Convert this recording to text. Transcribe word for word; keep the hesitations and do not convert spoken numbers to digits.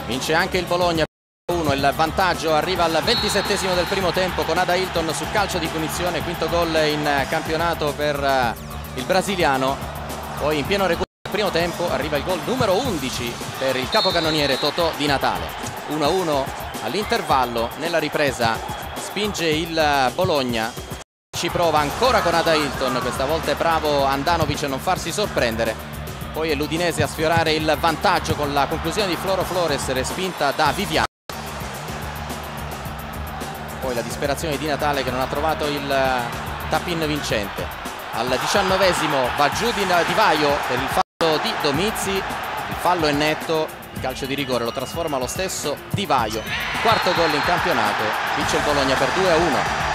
Vince anche il Bologna uno, il vantaggio arriva al ventisettesimo del primo tempo con Ada Hilton su calcio di punizione, quinto gol in campionato per il brasiliano. Poi in pieno recupero del primo tempo arriva il gol numero undici per il capocannoniere Totò Di Natale. uno a uno all'intervallo, nella ripresa spinge il Bologna, ci prova ancora con Ada Hilton, questa volta è bravo Andanovic a non farsi sorprendere. Poi è l'Udinese a sfiorare il vantaggio con la conclusione di Floro Flores respinta da Viviano. Poi la disperazione di Di Natale che non ha trovato il tap-in vincente. Al diciannovesimo va giù Di Vaio per il fallo di Domizzi, il fallo è netto, il calcio di rigore lo trasforma lo stesso Di Vaio. Quarto gol in campionato, vince il Bologna per due a uno.